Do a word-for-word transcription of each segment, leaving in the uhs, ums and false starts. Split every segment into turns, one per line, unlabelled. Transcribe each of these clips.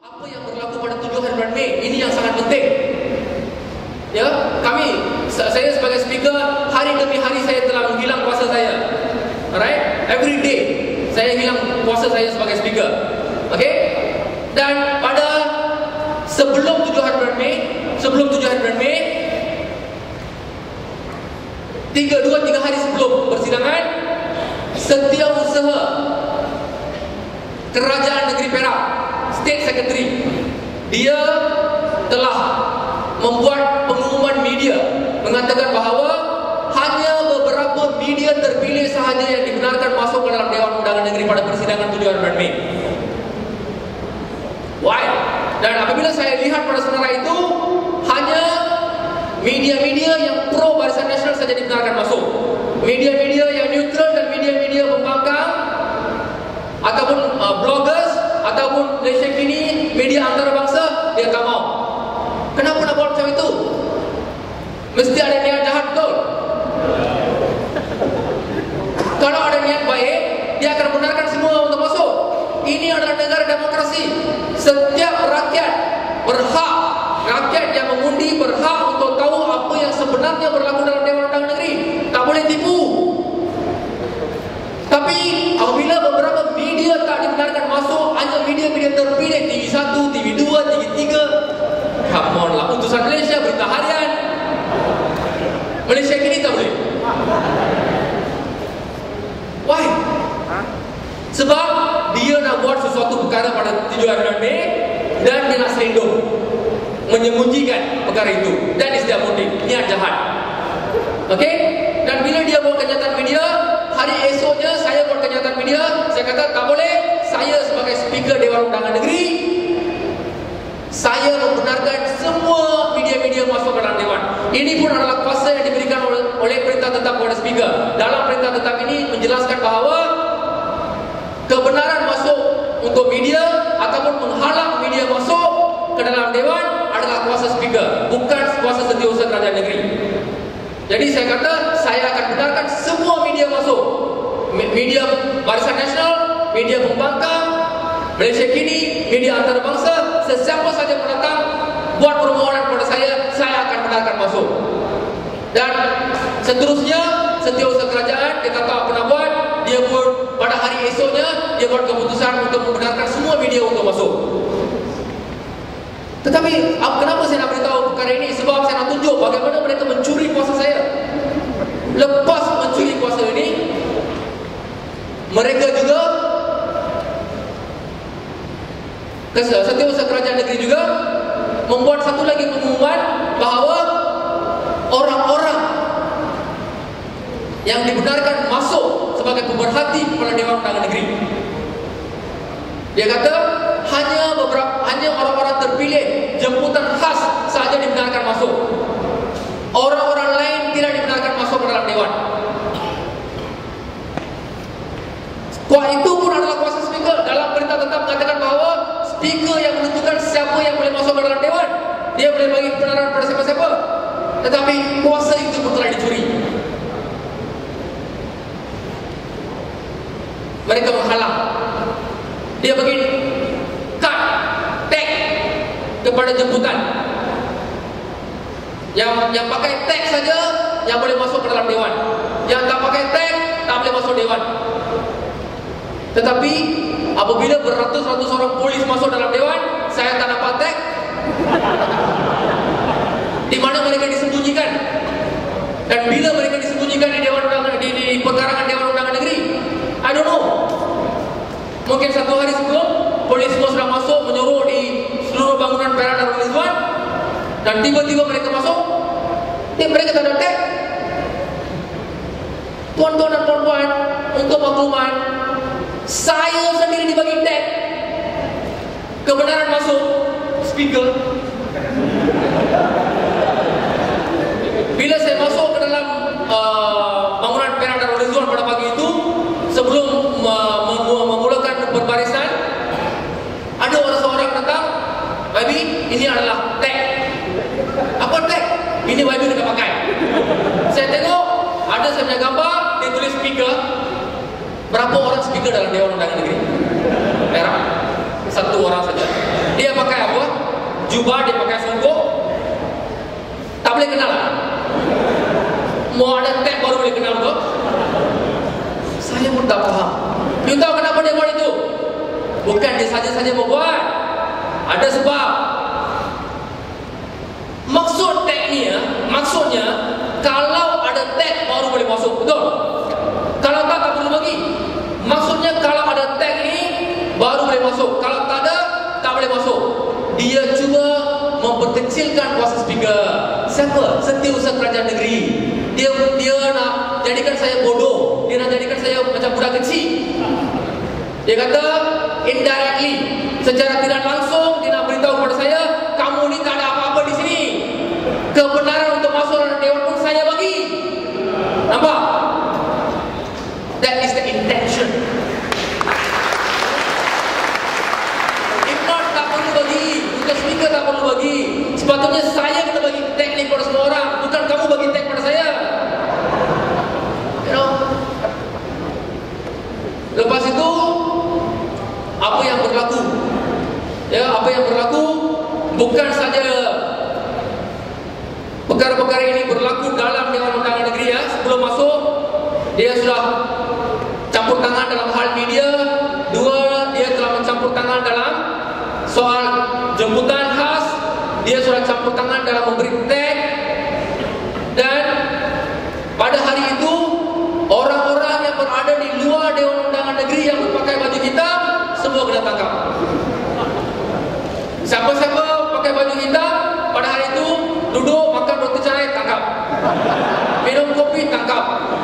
Apa yang berlaku pada tujuh hari bulan Mei, ini yang sangat penting. Ya, kami, saya sebagai speaker, hari demi hari saya telah menghilang kuasa saya. Alright, every day saya hilang kuasa saya sebagai speaker. Okay, dan pada sebelum tujuh hari bulan Mei, sebelum tujuh hari bulan Mei, tiga dua tiga hari sebelum persidangan, Setiausaha Kerajaan Negeri Perak, State Secretary, dia telah membuat pengumuman media mengatakan bahawa hanya beberapa media terpilih sahaja yang dibenarkan masuk ke dalam Dewan Undangan Negeri pada persidangan tujuh hari bulan Mei. Why? Dan apabila saya lihat pada sementara itu, hanya media-media yang pro Barisan Nasional saja dibenarkan masuk. Media-media yang neutral dan media-media pembangkang ataupun uh, bloggers ataupun Malaysia Kini, media antarabangsa, dia tak mau. Kenapa nak buat macam itu? Mesti ada niat jahat, betul? Kalau ada niat baik, dia akan benarkan semua untuk masuk. Ini adalah negara demokrasi. Setiap rakyat berhak, rakyat yang mengundi berhak untuk tahu apa yang sebenarnya berlaku dalam Dewan Undangan Negeri. Tak boleh tipu. Tapi apabila beberapa media tak dibenarkan masuk, hanya media-media terpilih, T V satu, T V dua, T V tiga, come on lah, Utusan Malaysia, Berita Harian, Malaysia Kini tak boleh. Why? Sebab dia nak buat sesuatu perkara pada tujuh hari bulan Mei dan dia nak selindung, menyembunyikan perkara itu. Dan is dia motif, niat jahat. Okey? Dan bila dia buat kenyataan media, hari esoknya saya buat kenyataan media, saya kata tak boleh, saya sebagai speaker Dewan Undangan Negeri, saya membenarkan semua media-media masuk ke dalam Dewan. Ini pun adalah kuasa yang diberikan oleh, oleh perintah tetap kepada speaker. Dalam perintah tetap ini menjelaskan bahawa kebenaran masuk untuk media ataupun menghalang media masuk ke dalam Dewan adalah kuasa speaker, bukan kuasa Setiausaha Kerajaan Negeri. Jadi saya kata, saya akan benarkan semua media masuk. Media Barisan Nasional, media pembangkang, Malaysia Kini, media antarabangsa, sesiapa saja pendatang buat permohonan kepada saya, saya akan benarkan masuk. Dan seterusnya, Setiausaha Kerajaan, dia kata apa nak buat, dia pun pada hari esoknya, dia buat keputusan untuk membenarkan semua media untuk masuk. Tetapi kenapa saya nak beritahu perkara ini? Sebab saya nak tunjuk bagaimana mereka mencuri kuasa saya. Lepas mencuri kuasa ini, mereka juga, Setiausaha Kerajaan Negeri juga membuat satu lagi pengumuman bahawa orang-orang yang dibenarkan masuk sebagai pemerhati kepala Dewan Undangan Negeri, dia kata hanya beberapa, hanya orang-orang terpilih jemputan khas sahaja dibenarkan masuk. Orang-orang lain tidak dibenarkan masuk ke dalam Dewan. Kuasa itu pun adalah kuasa speaker. Dalam perintah tetap mengatakan bahawa speaker yang menentukan siapa yang boleh masuk ke dalam Dewan. Dia boleh bagi kebenaran pada siapa-siapa. Tetapi kuasa itu pun telah dicuri. Mereka menghalang. Dia bagi kad, tag kepada jemputan. Yang yang pakai tag saja yang boleh masuk ke dalam Dewan. Yang tak pakai tag tak boleh masuk Dewan. Tetapi apabila beratus-ratus orang polis masuk dalam Dewan, saya tak dapat tag. Di mana mereka disembunyikan? Dan bila mereka disembunyikan di Dewan Undangan, di, di perkarangan Dewan Undangan Negeri, I don't know. Mungkin satu hari sebelum, polis semua sudah masuk, menyuruh di seluruh bangunan Perak Darul Rizwan, dan tiba-tiba mereka masuk, ni mereka tak ada tag. Tuan-tuan dan puan-puan, untuk makluman, saya sendiri dibagi tag. Kebenaran masuk, speaker. Bila saya masuk ke dalam uh, bangunan Perak Darul Rizwan pada pagi itu, sebelum uh, memulakan berbarisan, ada orang seorang datang, "Baby, ini adalah tag." "Apa tag?" "Ini baby kita pakai." Saya tengok, ada saya punya gambar, dia tulis speaker. Berapa orang speaker dalam Dewan Undangan Negeri Perak? Satu orang saja. Dia pakai jubah, dia pakai songkok. Tak boleh kenal lah. Mau ada tag baru boleh kenal tu. Saya pun tak faham. You tahu kenapa dia buat itu? Bukan dia saja-saja mau buat. Ada sebab. Maksud tag ni ya, maksudnya kalau ada tag baru boleh masuk, betul? Kalau tak, tak perlu bagi. Maksudnya kalau ada tag ni baru boleh masuk. Kalau tak ada, tak boleh masuk. Dia cuba memperkecilkan kuasa speaker. Siapa? Setiausaha kerajaan negeri. Dia dia nak jadikan saya bodoh. Dia nak jadikan saya macam budak kecil. Dia kata indirectly, secara tidak langsung dia nak beritahu kepada saya, kamu ni tak ada apa-apa di sini. Kebenaran untuk masuk dalam dewan pun saya bagi. Nampak? That is the intention. If not, tak perlu bagi. Untuk speaker tak perlu bagi. Sepatutnya saya kena bagi tag ni kepada semua orang, bukan kamu bagi tag kepada saya. You know? Lepas itu, apa yang berlaku? Ya, apa yang berlaku bukan saja perkara-perkara ini berlaku dalam Dewan Undangan Negeri ya. Sebelum masuk, dia sudah campur tangan dalam hal media. Dua, dia telah mencampur tangan dalam soal jemputan khas. Dia sudah campur tangan dalam memberi tag. Dan pada hari itu, orang-orang yang berada di luar Dewan Undangan Negeri yang berpakai baju hitam, semua kena tangkap. Siapa-siapa pakai baju hitam pada hari itu duduk makan roti canai, tangkap. Minum kopi, tangkap.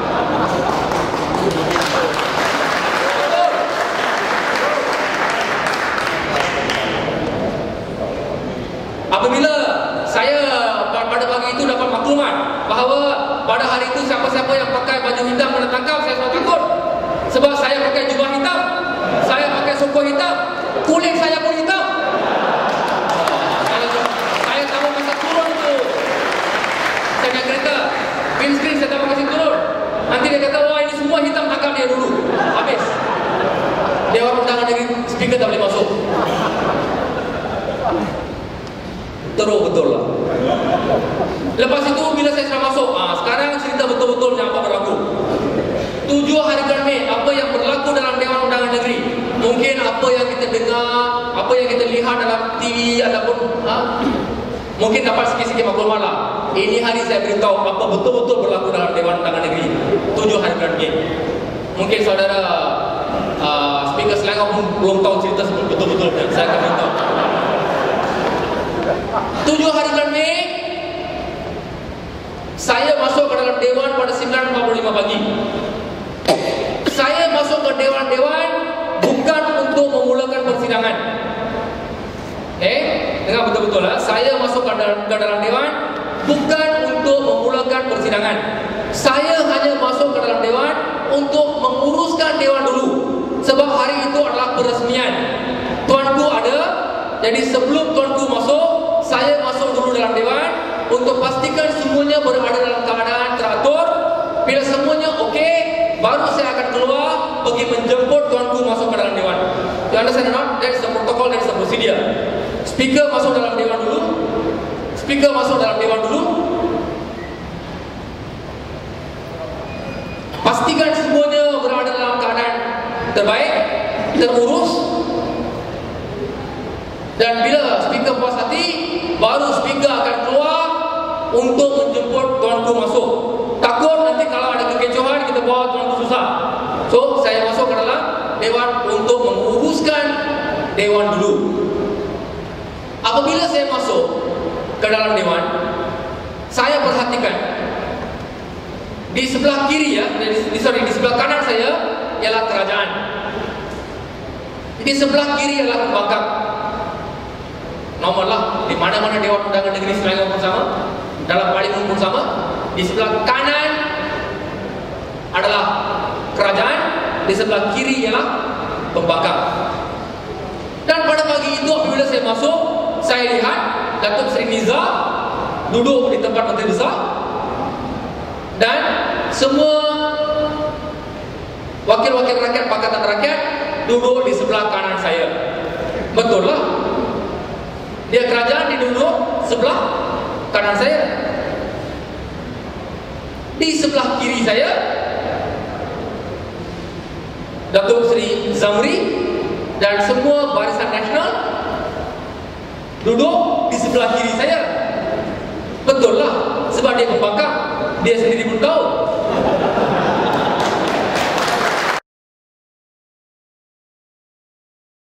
Apabila saya pada pagi itu dapat maklumat bahawa pada hari itu siapa-siapa yang pakai baju hitam kena tangkap, saya sangat takut. Sebab saya pakai jubah hitam, saya pakai songkok hitam, kulit saya pun hitam. Saya, saya tahu masa turun itu, saya naik kereta, windscreen saya tahu kasih turun. Nanti dia kata, wah ini semua hitam, tangkap dia dulu. Habis. Dewan Undangan Negeri, speaker tak boleh masuk. Teruk betul lah. Lepas itu bila saya sudah masuk, ah, sekarang cerita betul-betulnya apa berlaku. Tujuh hari bulan Mei, apa yang berlaku dalam Dewan Undangan Negeri. Mungkin apa yang kita dengar, apa yang kita lihat dalam T V ataupun ah, mungkin dapat sikit-sikit maklumat lah. Ini hari saya beritahu apa betul-betul berlaku dalam Dewan Undangan Negeri. Tujuh hari bulan Mei. Mungkin saudara uh, speaker Selangor pun belum tahu cerita betul-betul. Saya akan beritahu. Tujuh hari bulan Mei, saya masuk ke dalam Dewan pada sembilan empat puluh lima pagi. Saya masuk ke Dewan-Dewan bukan untuk memulakan persidangan. Eh, dengar betul-betul lah. Saya masuk ke dalam, ke dalam Dewan bukan untuk memulakan persidangan. Saya hanya masuk ke dalam Dewan untuk menguruskan Dewan dulu. Sebab hari itu adalah peresmian. Tuanku ada, jadi sebelum tuanku masuk, saya masuk dulu dalam Dewan untuk pastikan semuanya berada dalam keadaan teratur. Bila semuanya okey, baru saya akan keluar pergi menjemput tuanku masuk ke dalam Dewan. You understand or not? That is the protocol, that is the procedure. Speaker masuk dalam Dewan dulu. Speaker masuk dalam Dewan dulu. Pastikan semuanya berada dalam keadaan terbaik, terurus. Dan bila speaker puas hati, baru speaker akan keluar untuk menjemput tuanku masuk. Takut nanti kalau ada kekecohan, kita bawa tuanku susah. So, saya masuk ke dalam Dewan untuk menguruskan Dewan dulu. Apabila saya masuk ke dalam Dewan, saya perhatikan di sebelah kiri ya, di, sorry, di sebelah kanan saya ialah kerajaan. Di sebelah kiri ialah pembangkang. Normal lah, di mana-mana Dewan Undangan Negeri Selangor pun sama, dalam parlimen pun sama. Di sebelah kanan adalah kerajaan, di sebelah kiri ialah pembangkang. Dan pada pagi itu apabila saya masuk, saya lihat Datuk Seri Niza duduk di tempat Menteri Besar dan semua wakil-wakil rakyat, Pakatan Rakyat duduk di sebelah kanan saya. Betul lah. Dia kerajaan di duduk sebelah kanan saya. Di sebelah kiri saya Datuk Seri Zamri dan semua Barisan Nasional duduk di sebelah kiri saya. Betul lah, sebab dia pembangkang, dia sendiri pun tahu.